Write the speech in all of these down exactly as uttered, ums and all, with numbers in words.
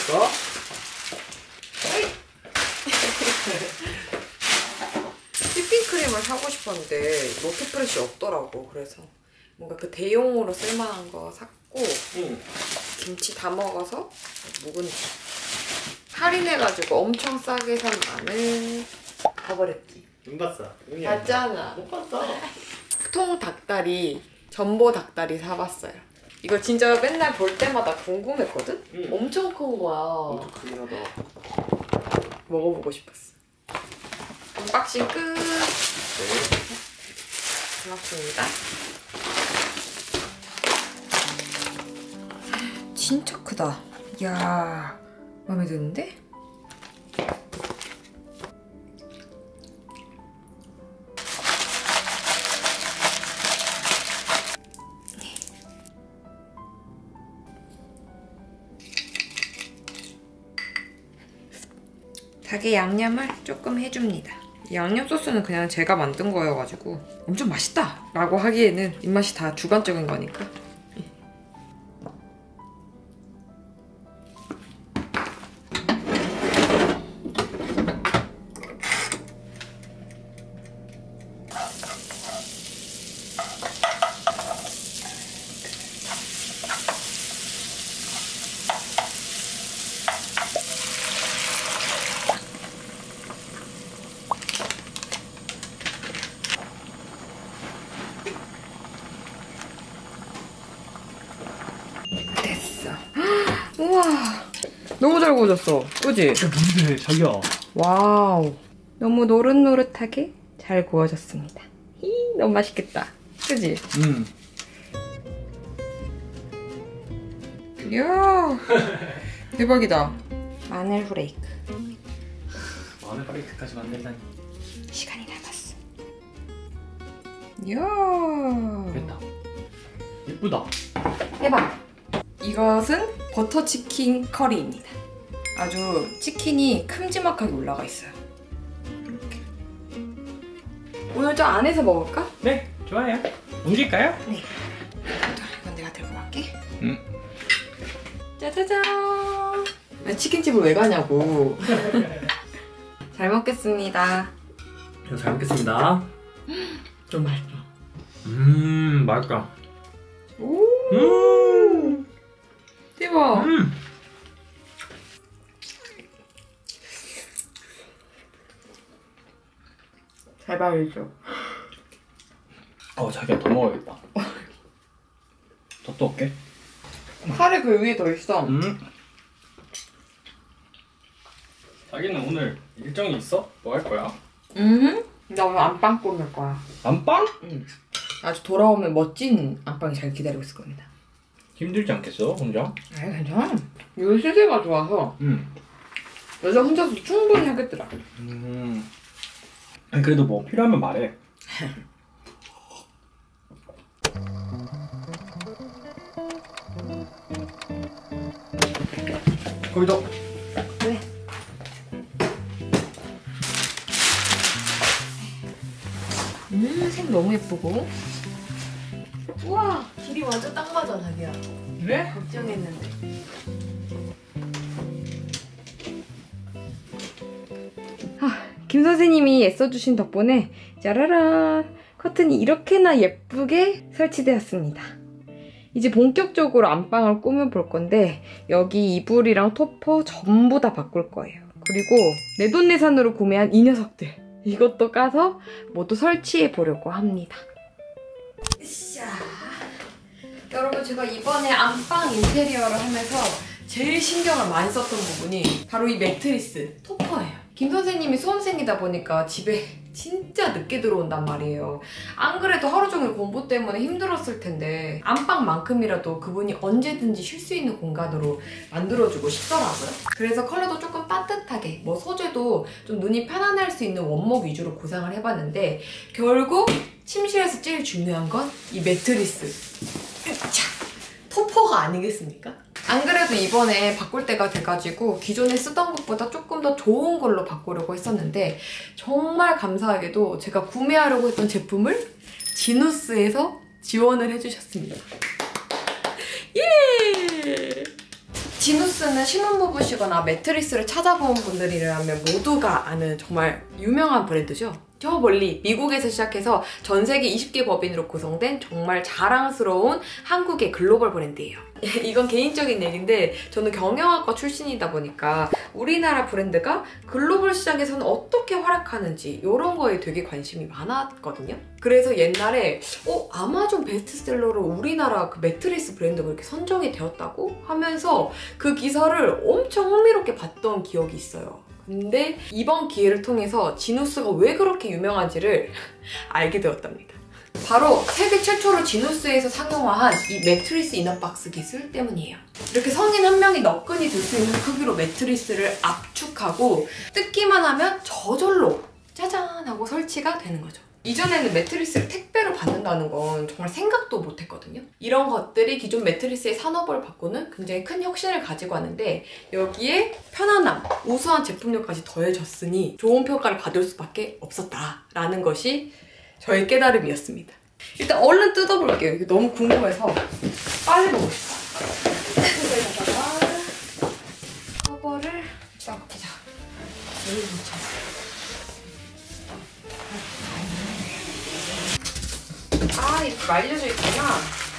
있어? 휘핑크림을 사고 싶었는데 노트프레쉬 없더라고. 그래서 뭔가 그 대용으로 쓸만한 거 샀고 응. 김치 다 먹어서 묵은지 할인해가지고 엄청 싸게 산 마늘 다 버렸지. 눈 봤어. 맞잖아. 못 봤어. 통 닭다리, 전보 닭다리 사봤어요. 이거 진짜 맨날 볼 때마다 궁금했거든? 응. 엄청 큰 거야. 엄청 크긴 하다. 먹어보고 싶었어. 언박싱 끝! 고맙습니다. 진짜 크다. 이야, 마음에 드는데? 닭의 양념을 조금 해줍니다. 이 양념 소스는 그냥 제가 만든 거여가지고 엄청 맛있다! 라고 하기에는 입맛이 다 주관적인 거니까. 우와, 너무 잘 구워졌어. 그지? 뭔데 자기야. 와우, 너무 노릇노릇하게 잘 구워졌습니다. 히, 너무 맛있겠다. 그지? 응. 이야, 대박이다. 마늘 후레이크. 마늘 프레이크까지 만들다니. 시간이 남았어. 이야, 됐다. 예쁘다. 대박. 이것은 버터치킨 커리입니다. 아주 치킨이 큼지막하게 올라가 있어요. 이렇게. 오늘 저 안에서 먹을까? 네, 좋아요. 옮길까요? 네. 이건 내가 들고 갈게. 응. 짜자잔. 아, 치킨집을 왜 가냐고. 잘 먹겠습니다. 잘 먹겠습니다. 좀 맛있다. 음, 맛있다. 오. 음. 대박. 음. 잘 발리죠? 어, 자기야 더 먹어야겠다. 더 떠올게. 살이 그 위에 더 있어. 음. 자기는 오늘 일정이 있어? 뭐 할 거야? 음. 나 오늘 안방 꾸밀 거야. 안방? 응. 아주 돌아오면 멋진 안방이 잘 기다리고 있을 겁니다. 힘들지 않겠어, 혼자? 아, 괜찮아. 요 시세가 좋아서 응. 여자 혼자서 충분히 하겠더라. 음. 아니, 그래도 뭐 필요하면 말해. 거기다. 네. 음, 색 너무 예쁘고. 우와, 길이 완전 딱 맞아, 자기야. 그래? 걱정했는데. 아, 김 선생님이 애써주신 덕분에 짜라란 커튼이 이렇게나 예쁘게 설치되었습니다. 이제 본격적으로 안방을 꾸며볼 건데 여기 이불이랑 토퍼 전부 다 바꿀 거예요. 그리고 내돈내산으로 구매한 이 녀석들 이것도 까서 모두 설치해 보려고 합니다. 으쌰. 여러분, 제가 이번에 안방 인테리어를 하면서 제일 신경을 많이 썼던 부분이 바로 이 매트리스 토퍼예요. 김 선생님이 수험생이다 보니까 집에 진짜 늦게 들어온단 말이에요. 안 그래도 하루 종일 공부 때문에 힘들었을 텐데 안방만큼이라도 그분이 언제든지 쉴 수 있는 공간으로 만들어주고 싶더라고요. 그래서 컬러도 조금 따뜻하게, 뭐 소재도 좀 눈이 편안할 수 있는 원목 위주로 구상을 해봤는데 결국 침실에서 제일 중요한 건 이 매트리스. 자, 토퍼가 아니겠습니까? 안 그래도 이번에 바꿀 때가 돼가지고 기존에 쓰던 것보다 조금 더 좋은 걸로 바꾸려고 했었는데 정말 감사하게도 제가 구매하려고 했던 제품을 지누스에서 지원을 해주셨습니다. 예! 지누스는 신혼부부시거나 매트리스를 찾아본 분들이라면 모두가 아는 정말 유명한 브랜드죠. 저 멀리 미국에서 시작해서 전 세계 이십 개 법인으로 구성된 정말 자랑스러운 한국의 글로벌 브랜드예요. 이건 개인적인 얘기인데 저는 경영학과 출신이다 보니까 우리나라 브랜드가 글로벌 시장에서는 어떻게 활약하는지 이런 거에 되게 관심이 많았거든요. 그래서 옛날에 어? 아마존 베스트셀러로 우리나라 그 매트리스 브랜드가 이렇게 선정이 되었다고 하면서 그 기사를 엄청 흥미롭게 봤던 기억이 있어요. 근데 이번 기회를 통해서 지누스가 왜 그렇게 유명한지를 알게 되었답니다. 바로 세계 최초로 지누스에서 상용화한 이 매트리스 이너박스 기술 때문이에요. 이렇게 성인 한 명이 너끈히 들 수 있는 크기로 매트리스를 압축하고 뜯기만 하면 저절로 짜잔 하고 설치가 되는 거죠. 이전에는 매트리스를 택배로 받는다는 건 정말 생각도 못했거든요. 이런 것들이 기존 매트리스의 산업을 바꾸는 굉장히 큰 혁신을 가지고 왔는데 여기에 편안함, 우수한 제품력까지 더해졌으니 좋은 평가를 받을 수밖에 없었다라는 것이 저의 깨달음이었습니다. 일단 얼른 뜯어볼게요. 이게 너무 궁금해서 빨리 보고 싶어요. 여기다가 커버를 일단 벗기자. 여기 붙여. 아, 이렇게 말려져 있구나.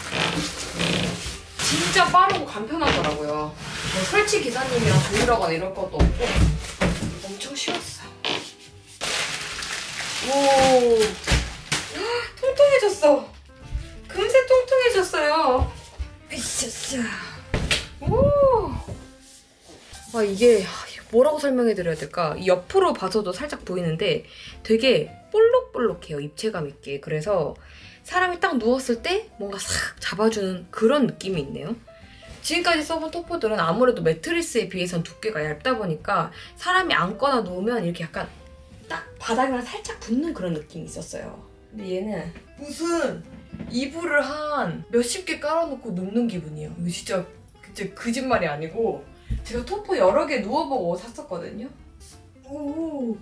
진짜 빠르고 간편하더라고요. 뭐 설치 기사님이랑 조율하거나 이럴 것도 없고 엄청 쉬웠어요. 오, 통통해졌어. 금세 통통해졌어요. 으쌰쌰. 오. 아, 이게 뭐라고 설명해드려야 될까? 이 옆으로 봐서도 살짝 보이는데 되게 볼록볼록해요, 입체감 있게. 그래서 사람이 딱 누웠을 때 뭔가 싹 잡아주는 그런 느낌이 있네요. 지금까지 써본 토퍼들은 아무래도 매트리스에 비해선 두께가 얇다 보니까 사람이 앉거나 누우면 이렇게 약간 딱 바닥이랑 살짝 붙는 그런 느낌이 있었어요. 근데 얘는 무슨 이불을 한 몇십 개 깔아놓고 눕는 기분이에요. 이거 진짜, 진짜 거짓말이 아니고 제가 토퍼 여러 개 누워보고 샀었거든요. 오,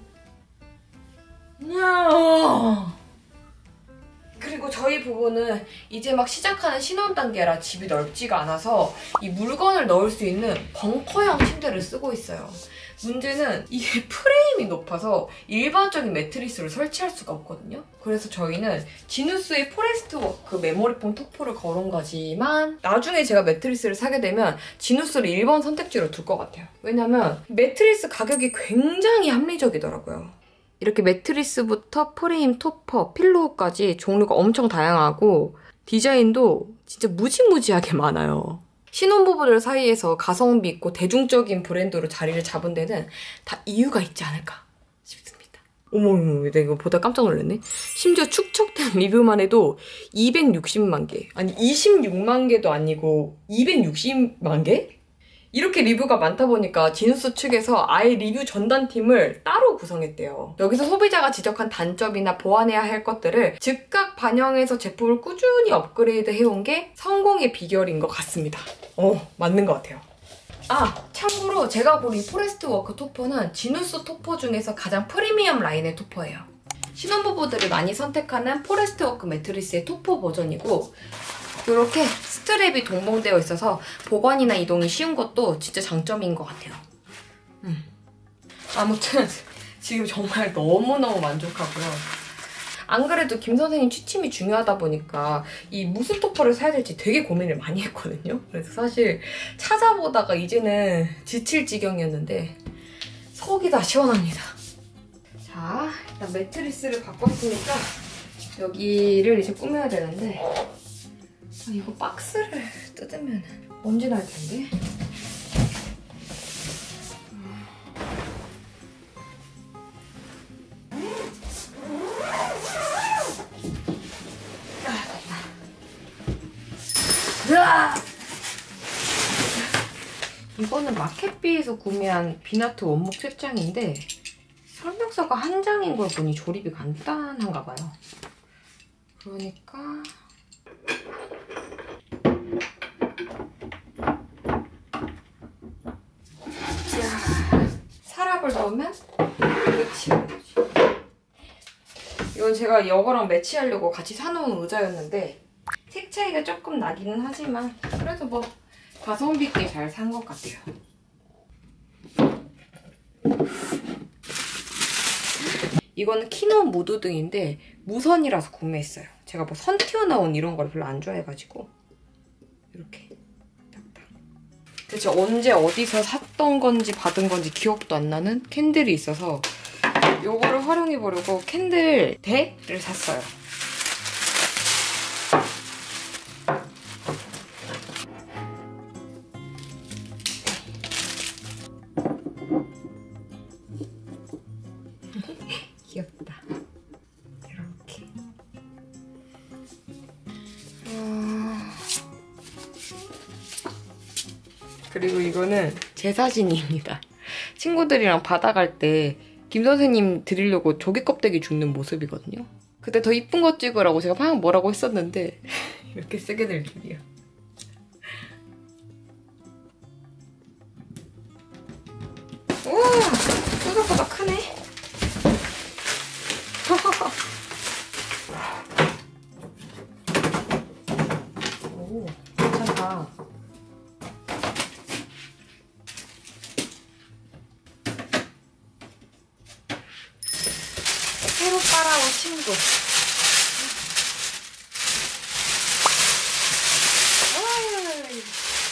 야. 그리고 저희 부부는 이제 막 시작하는 신혼 단계라 집이 넓지가 않아서 이 물건을 넣을 수 있는 벙커형 침대를 쓰고 있어요. 문제는 이게 프레임이 높아서 일반적인 매트리스를 설치할 수가 없거든요. 그래서 저희는 지누스의 포레스트 워크 메모리폼 토퍼를 걸은 거지만 나중에 제가 매트리스를 사게 되면 지누스를 일 번 선택지로 둘 것 같아요. 왜냐면 매트리스 가격이 굉장히 합리적이더라고요. 이렇게 매트리스부터 프레임, 토퍼, 필로우까지 종류가 엄청 다양하고 디자인도 진짜 무지무지하게 많아요. 신혼부부들 사이에서 가성비 있고 대중적인 브랜드로 자리를 잡은 데는 다 이유가 있지 않을까 싶습니다. 어머, 내가 이거 보다 깜짝 놀랐네. 심지어 축적된 리뷰만 해도 이백육십만 개. 아니 이십육만 개도 아니고 이백육십만 개? 이렇게 리뷰가 많다 보니까 지누스 측에서 아예 리뷰 전담팀을 따로 구성했대요. 여기서 소비자가 지적한 단점이나 보완해야 할 것들을 즉각 반영해서 제품을 꾸준히 업그레이드 해온 게 성공의 비결인 것 같습니다. 어, 맞는 것 같아요. 아, 참고로 제가 고른 이 포레스트 워크 토퍼는 지누스 토퍼 중에서 가장 프리미엄 라인의 토퍼예요. 신혼부부들이 많이 선택하는 포레스트 워크 매트리스의 토퍼 버전이고 이렇게 스트랩이 동봉되어 있어서 보관이나 이동이 쉬운 것도 진짜 장점인 것 같아요. 음. 아무튼 지금 정말 너무너무 만족하고요. 안 그래도 김 선생님 취침이 중요하다 보니까 이 무슨 토퍼를 사야 될지 되게 고민을 많이 했거든요. 그래서 사실 찾아보다가 이제는 지칠 지경이었는데 속이 다 시원합니다. 자, 일단 매트리스를 바꿨으니까 여기를 이제 꾸며야 되는데 아, 이거 박스를 뜯으면 먼지 날 텐데. 으아! 이거는 마켓비에서 구매한 비나트 원목 책장인데 설명서가 한 장인 걸 보니 조립이 간단한가 봐요. 그러니까 서랍을 넣으면 끝이에요. 이건 제가 이거랑 매치하려고 같이 사놓은 의자였는데 색 차이가 조금 나기는 하지만 그래도 뭐 가성비 있게 잘 산 것 같아요. 이거는 키노 무드등인데 무선이라서 구매했어요. 제가 뭐 선 튀어나온 이런 걸 별로 안 좋아해가지고 이렇게 딱딱. 대체 언제 어디서 샀던 건지 받은 건지 기억도 안 나는 캔들이 있어서 요거를 활용해보려고 캔들 대를 샀어요. 귀엽다. 이렇게. 어... 그리고 이거는 제 사진입니다. 친구들이랑 바다 갈 때 김 선생님 드리려고 조개 껍데기 줍는 모습이거든요. 그때 더 이쁜 거 찍으라고 제가 막 뭐라고 했었는데 이렇게 쓰게 될 줄이야. 우와! 생각보다 크네. 오, 괜찮다. 새로 따라온 친구. 어이.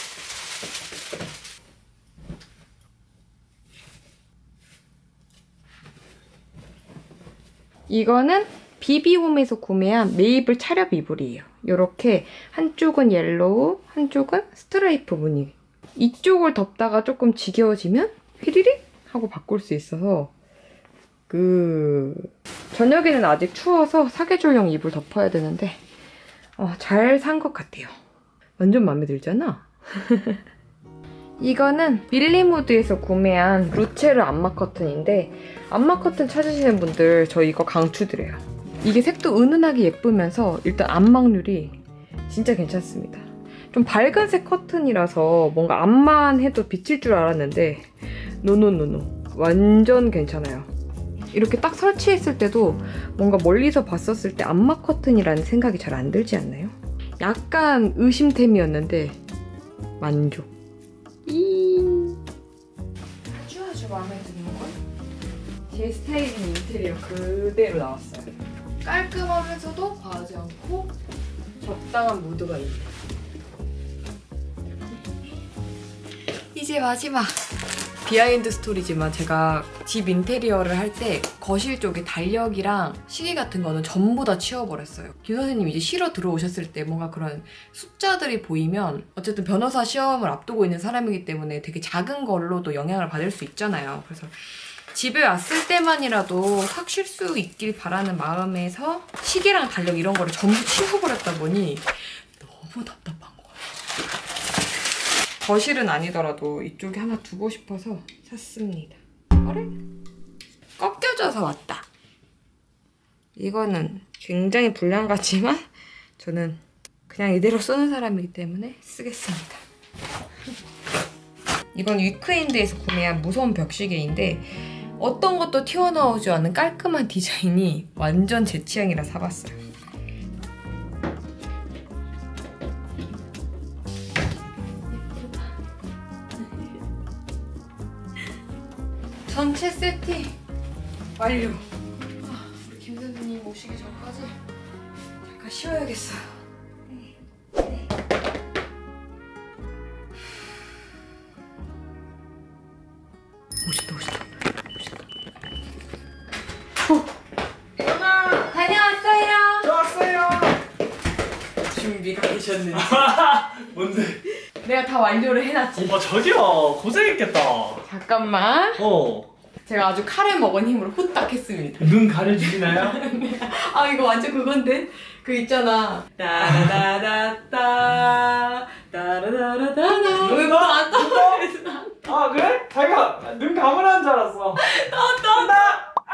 이거는 비비홈에서 구매한 메이블 차렵 이불이에요. 이렇게 한쪽은 옐로우, 한쪽은 스트라이프 무늬. 이쪽을 덮다가 조금 지겨워지면 휘리릭 하고 바꿀 수 있어서 그 저녁에는 아직 추워서 사계절용 이불 덮어야 되는데 어, 잘 산 것 같아요. 완전 마음에 들잖아? 이거는 밀리무드에서 구매한 루체르 암막 커튼인데 암막 커튼 찾으시는 분들 저 이거 강추드려요. 이게 색도 은은하게 예쁘면서 일단 암막률이 진짜 괜찮습니다. 좀 밝은 색 커튼이라서 뭔가 암만 해도 비칠 줄 알았는데 노노노노 완전 괜찮아요. 이렇게 딱 설치했을 때도 뭔가 멀리서 봤었을 때 암막 커튼이라는 생각이 잘 안 들지 않나요? 약간 의심템이었는데 만족. 이 아주 아주 마음에 드는 건 제 스타일인 인테리어 그대로 나왔어요. 깔끔하면서도 과하지 않고 적당한 무드가 있네. 이제 마지막! 비하인드 스토리지만 제가 집 인테리어를 할 때 거실 쪽에 달력이랑 시계 같은 거는 전부 다 치워버렸어요. 김 선생님 이제 쉬러 들어오셨을 때 뭔가 그런 숫자들이 보이면 어쨌든 변호사 시험을 앞두고 있는 사람이기 때문에 되게 작은 걸로도 영향을 받을 수 있잖아요. 그래서 집에 왔을 때만이라도 확 쉴 수 있길 바라는 마음에서 시계랑 달력 이런 거를 전부 치워버렸다 보니 너무 답답한 거예요. 거실은 아니더라도 이쪽에 하나 두고 싶어서 샀습니다. 어래? 꺾여져서 왔다. 이거는 굉장히 불량 같지만 저는 그냥 이대로 쓰는 사람이기 때문에 쓰겠습니다. 이건 위크엔드에서 구매한 무선 벽시계인데 어떤 것도 튀어나오지 않은 깔끔한 디자인이 완전 제 취향이라 사봤어요. 전체 세팅 완료. 아, 우리 김 선생님 오시기 전까지 잠깐 쉬어야겠어요. 네. 네. 오셨다 오셨다 오셨다. 일어나! 다녀왔어요. 좋았어요! 준비가 되셨는지. 뭔데? 내가 다 완료를 해놨지. 어 저기요 고생했겠다. 잠깐만. 어. 제가 아주 칼에 먹은 힘으로 후딱 했습니다. 눈 가려주시나요? 아 이거 완전 그건데? 그 있잖아. 따라다다따 따라다라다나. 왜 누가? 안 떠오르겠어? 아 그래? 자기가 눈 감으라는 줄 알았어. 떠 나! 아!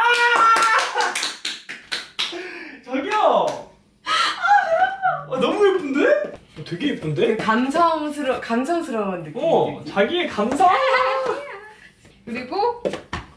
저기요! 아, 너무 예쁜데? 어, 되게 예쁜데? 감성스러 감성스러운 느낌. 어, 자기의 감성? 그리고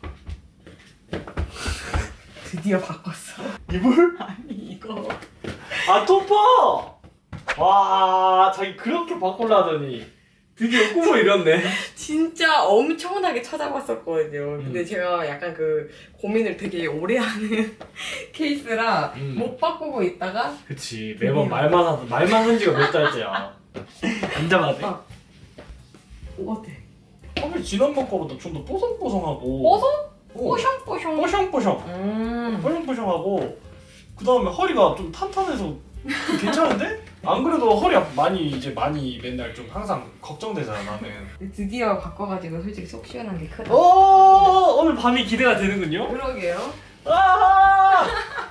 드디어 바꿨어. 이불? 아니 이거. 아 토퍼! 와, 자기 그렇게 바꾸려더니 드디어 꿈을 이뤘네. 진짜 엄청나게 찾아봤었거든요. 근데 음. 제가 약간 그 고민을 되게 오래 하는 케이스라 음. 못 바꾸고 있다가 그치 매번 말만 하 말만 한 지가 몇 달째야. 앉아봐도 돼? 어. 어때? 사실 지난번 거보다 좀 더 뽀송뽀송하고 뽀송? 어, 뽀숑뽀숑. 뽀송뽀송 음. 뽀송뽀송하고 그 다음에 허리가 좀 탄탄해서 좀 괜찮은데? 안 그래도 허리 아프 많이 이제 많이 맨날 좀 항상 걱정되잖아 나는. 드디어 바꿔가지고 솔직히 속 시원한 게 크다. 오 오늘 밤이 기대가 되는군요. 그러게요. 아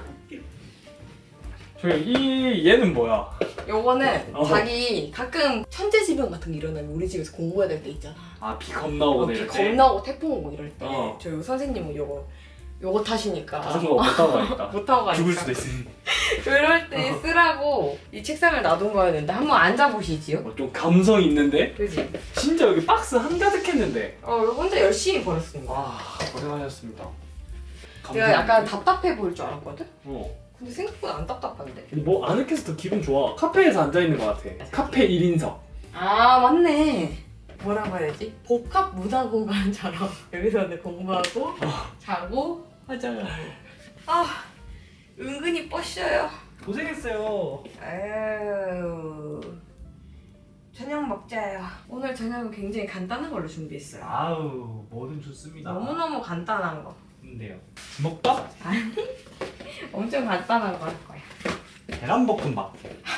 저기 이 얘는 뭐야? 요거는 어. 자기 가끔 천재지변 같은 게 일어나면 우리 집에서 공부해야 될 때 있잖아. 아 비 겁나 오네. 비 겁나 오고 태풍 오고 이럴 때 어. 저희 선생님은 요거 요거 타시니까 자전거 못 타고 가니까. 못 타고 가니까 죽을 수도 있으니. 그럴 때 어. 쓰라고 이 책상을 놔둔 거였는데 한번 앉아보시지요? 어, 좀 감성 있는데? 그지? 진짜 여기 박스 한가득 했는데. 어 혼자 열심히 버렸습니다. 아 고생하셨습니다. 내가 약간 답답해 보일 줄 알았거든? 어. 근데 생각보다 안 답답한데. 뭐 아늑해서 더 기분 좋아. 카페에서 앉아 있는 것 같아. 카페 일 인석. 아 맞네. 뭐라고 해야지? 복합 문화 공간처럼 여기서 근데 공부하고 자고 화장하고. 아 은근히 뻗셔요. 고생했어요. 아유 저녁 먹자요. 오늘 저녁은 굉장히 간단한 걸로 준비했어요. 아우 뭐든 좋습니다. 너무너무 간단한 거. 근데요. 주먹밥? 아니 엄청 간단한 거 할 거야. 계란볶음밥.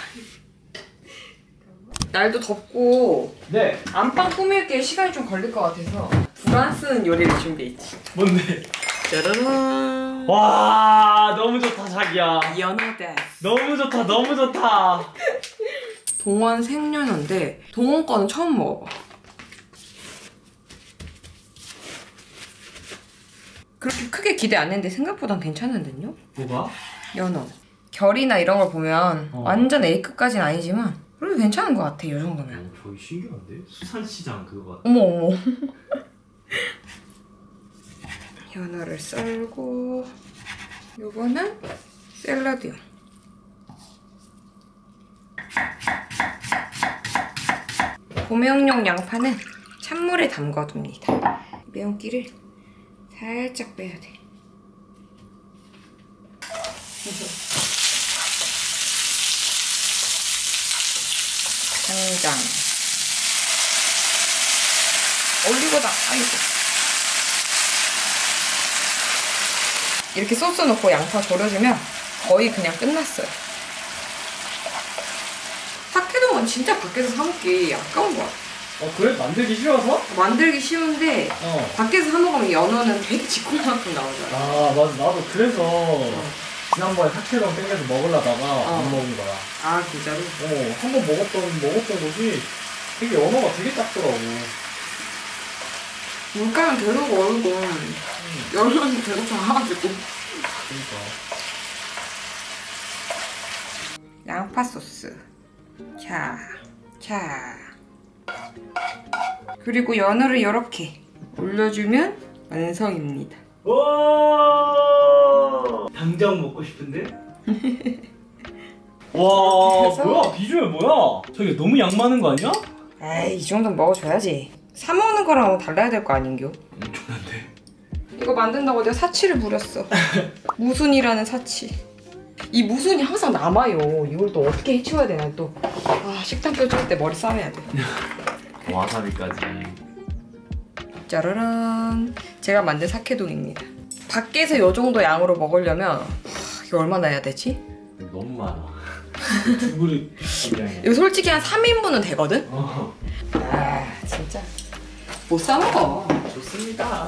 날도 덥고 네. 안방 꾸밀 게 시간이 좀 걸릴 것 같아서 불 안 쓰는 요리를 준비했지. 뭔데? 짜라란. 와 너무 좋다 자기야. 연어데. 너무 좋다 너무 좋다. 동원 생연어인데 동원 거는 처음 먹어봐. 그렇게 크게 기대 안 했는데 생각보단 괜찮은데요? 뭐가? 연어. 결이나 이런 걸 보면 어. 완전 A급까지는 아니지만 그래도 괜찮은 것 같아 이 정도면. 어, 저기 신기한데? 수산시장 그거 같아. 어머 어머. 연어를 썰고 요거는 샐러드용. 고명용 양파는 찬물에 담가둡니다. 매운기를 살짝 빼야 돼. 간장, 올리고당, 아이고. 이렇게 소스 넣고 양파 졸여주면 거의 그냥 끝났어요. 사케동은 진짜 밖에서 사 먹기 아까운 것 같아. 어 그래? 만들기 쉬워서? 만들기 쉬운데 어. 밖에서 사 먹으면 연어는 되게 지콩만큼 나오잖아. 아 맞아 나도 그래서 지난번에 사케동 땡겨서 먹으려다가 어. 안 먹은 거야. 아 진짜로? 어 한 번 먹었던 먹었던 곳이 되게 연어가 되게 작더라고. 물가면 대로가 얼고 연어는 대로 작아가지고. 그러니까. 양파 소스. 자, 자. 그리고 연어를 이렇게 올려주면 완성입니다. 와 당장 먹고 싶은데? 와 그래서? 뭐야 비주얼 뭐야? 저기 너무 양 많은 거 아니야? 에이 이 정도는 먹어줘야지. 사 먹는 거랑 달라야 될 거 아닌겨? 엄청난데. 이거 만든다고 내가 사치를 부렸어. 무순이라는 사치. 이 무순이 항상 남아요. 이걸 또 어떻게 해치워야 되나 또. 아 식단 뼈줄 때 머리 싸매야 돼. 와사비까지. 짜라란. 제가 만든 사케동입니다. 밖에서 이 정도 양으로 먹으려면 하, 이거 얼마나 해야 되지? 너무 많아. 두 그릇 분량이야. 이거 솔직히 한 삼 인분은 되거든? 어. 아 진짜 못 싸먹어. 좋습니다.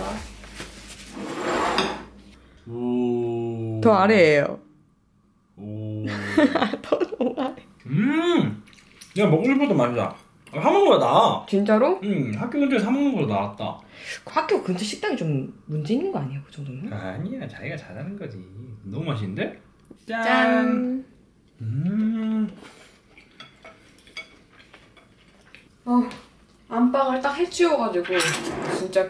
오. 더 아래예요. 오. 더 너무 아래. 음. 야 먹을 것보다 맛있다. 사 먹는 거야 나. 진짜로? 응 학교 근처에 사 먹는 거보다 나았다. 그 학교 근처 식당이 좀 문제 있는 거 아니에요? 그 정도면? 아니야 자기가 잘하는 거지. 너무 맛있는데? 짠. 음. 어, 안방을 딱 해치워가지고 진짜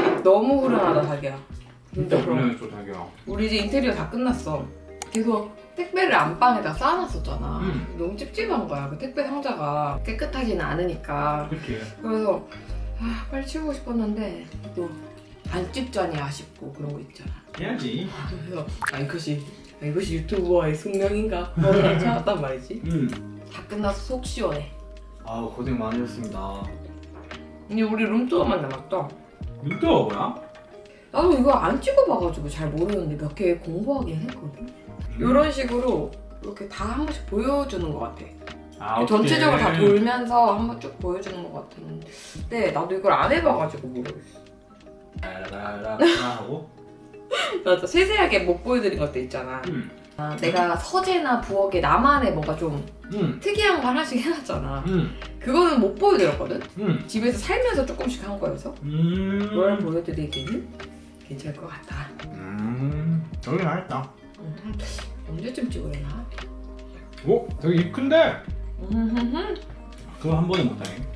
너무 후련하다 자기야. 진짜 그럼. 또 자기야. 우리 이제 인테리어 다 끝났어. 계속 택배를 안방에다 쌓아놨었잖아. 음. 너무 찝찝한 거야. 그 택배 상자가 깨끗하지는 않으니까. 그렇게. 그래서 아, 빨리 치우고 싶었는데 또 안 찝자니 아쉽고 그런 거 있잖아. 해야지. 그래서 아 이것이 아, 이것이 유튜버의 숙명인가? 그런 찾았단 말이지. 음. 다 끝나서 속 시원해. 아 고생 많으셨습니다. 이제 우리 룸투어만 남았다. 룸투어가 뭐야? 나도 이거 안 찍어봐가지고 잘 모르는데 몇 개 공부하긴 했거든. 음. 이런 식으로 이렇게 다 한 번씩 보여주는 것 같아. 아, 전체적으로 다 돌면서 한 번 쭉 보여주는 것 같은데 나도 이걸 안 해봐가지고 모르겠어. 라라라라 하고. 맞아, 세세하게 못 보여드린 것도 있잖아. 음. 아, 내가 서재나 부엌에 나만의 뭔가 좀 음. 특이한 거 하나씩 해놨잖아. 음. 그거는 못 보여드렸거든? 음. 집에서 살면서 조금씩 한 거여서 음. 그걸 보여드리기는 괜찮을 것 같아. 음. 여기 나있다. 음, 언제쯤 찍으려나? 오, 되게 입 큰데? 음흠흠. 그거 한 번에 못하네.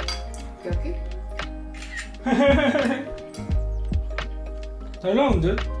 여기? 잘 나오는데?